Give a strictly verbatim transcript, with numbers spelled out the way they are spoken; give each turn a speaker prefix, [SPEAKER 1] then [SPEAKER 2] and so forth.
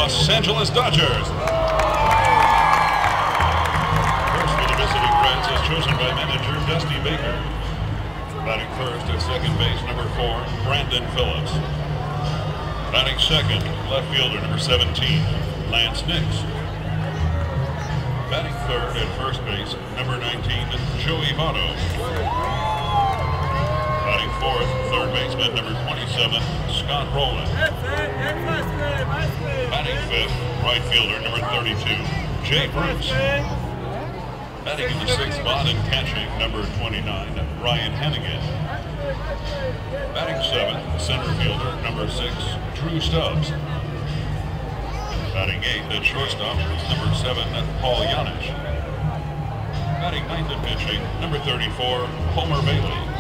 [SPEAKER 1] Los Angeles Dodgers. First for the visiting Reds is chosen by manager Dusty Baker. Batting first at second base, number four, Brandon Phillips. Batting second, left fielder, number seventeen, Lance Nix. Batting third at first base, number nineteen, Joey Votto. Batting fourth, third baseman, number twenty-seven, Scott Rowland. Batting fifth, right fielder, number thirty-two, Jay Bruce. Batting in the sixth spot and catching, number twenty-nine, Ryan Hannigan. Batting seventh, center fielder, number six, Drew Stubbs. Batting eighth at shortstop, number seven, Paul Yanish. Batting ninth and pitching, number thirty-four, Homer Bailey.